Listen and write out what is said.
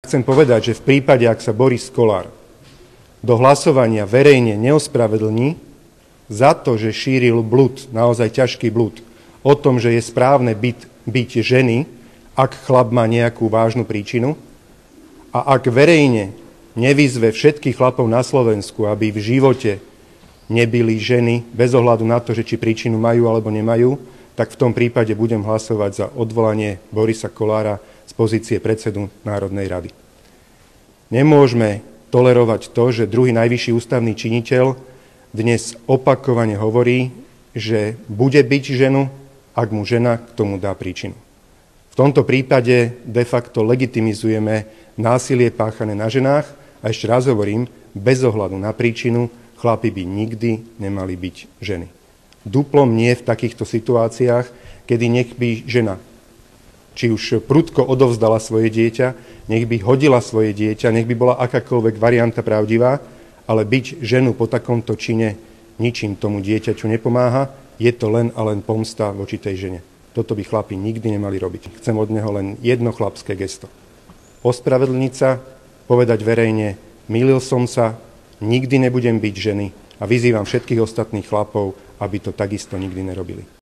Chcem povedať, že v prípade, ak sa Boris Kollár do hlasovania verejne neospravedlní za to, že šíril blud, naozaj ťažký blud, o tom, že je správne byť ženy, ak chlap má nejakú vážnu príčinu, a ak verejne nevyzve všetkých chlapov na Slovensku, aby v živote nebili ženy bez ohľadu na to, že či príčinu majú alebo nemajú, tak v tom prípade budem hlasovať za odvolanie Borisa Kollára z pozície predsedu Národnej rady. Nemôžeme tolerovať to, že druhý najvyšší ústavný činiteľ dnes opakovane hovorí, že bude biť ženu, ak mu žena k tomu dá príčinu. V tomto prípade de facto legitimizujeme násilie páchané na ženách a ešte raz hovorím, bez ohľadu na príčinu, chlapi by nikdy nemali byť ženy. Duplom nie v takýchto situáciách, kedy nech by žena či už prudko odovzdala svoje dieťa, nech by hodila svoje dieťa, nech by bola akákoľvek varianta pravdivá, ale byť ženu po takomto čine ničím tomu dieťaťu nepomáha, je to len a len pomsta voči tej žene. Toto by chlapi nikdy nemali robiť. Chcem od neho len jedno chlapské gesto. Ospravedlniť sa, povedať verejne, mýlil som sa, nikdy nebudem byť ženy a vyzývam všetkých ostatných chlapov, aby to takisto nikdy nerobili.